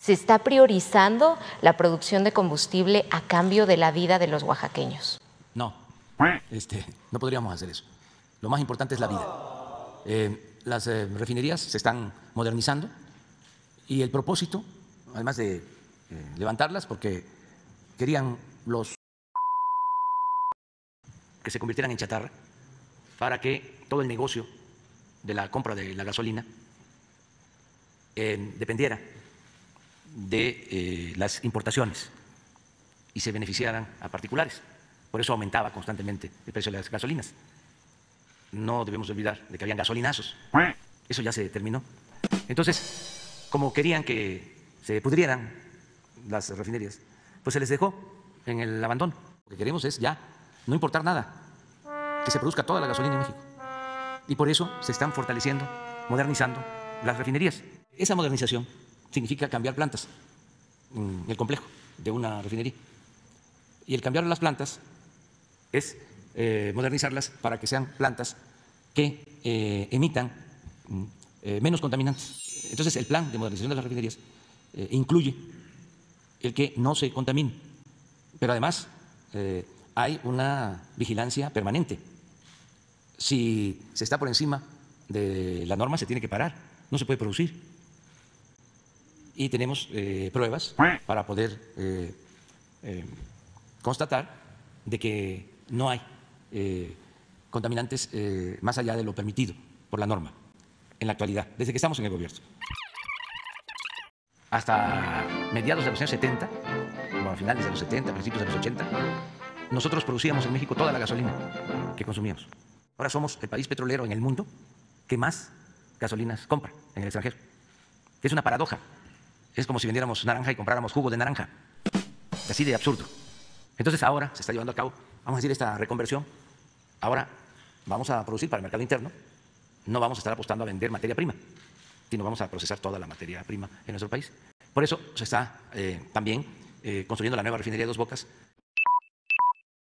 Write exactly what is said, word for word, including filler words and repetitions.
¿Se está priorizando la producción de combustible a cambio de la vida de los oaxaqueños? No, este, no podríamos hacer eso. Lo más importante es la vida. Eh, las eh, refinerías se están modernizando y el propósito, además de eh, levantarlas, porque querían los que se convirtieran en chatarra para que todo el negocio de la compra de la gasolina eh, dependiera de eh, las importaciones y se beneficiaran a particulares. Por eso aumentaba constantemente el precio de las gasolinas. No debemos olvidar de que habían gasolinazos. Eso ya se terminó. Entonces, como querían que se pudrieran las refinerías, pues se les dejó en el abandono. Lo que queremos es ya no importar nada, que se produzca toda la gasolina en México. Y por eso se están fortaleciendo, modernizando las refinerías. Esa modernización significa cambiar plantas en el complejo de una refinería. Y el cambiar las plantas es eh, modernizarlas para que sean plantas que eh, emitan eh, menos contaminantes. Entonces, el plan de modernización de las refinerías eh, incluye el que no se contamine, pero además eh, hay una vigilancia permanente. Si se está por encima de la norma, se tiene que parar, no se puede producir. Y tenemos eh, pruebas para poder eh, eh, constatar de que no hay eh, contaminantes eh, más allá de lo permitido por la norma en la actualidad, desde que estamos en el gobierno. Hasta mediados de los años setenta, o a finales de los setenta, principios de los ochenta, nosotros producíamos en México toda la gasolina que consumíamos. Ahora somos el país petrolero en el mundo que más gasolinas compra en el extranjero. Es una paradoja. Es como si vendiéramos naranja y compráramos jugo de naranja. Así de absurdo. Entonces ahora se está llevando a cabo, vamos a decir, esta reconversión. Ahora vamos a producir para el mercado interno. No vamos a estar apostando a vender materia prima, sino vamos a procesar toda la materia prima en nuestro país. Por eso se está eh, también eh, construyendo la nueva refinería de Dos Bocas,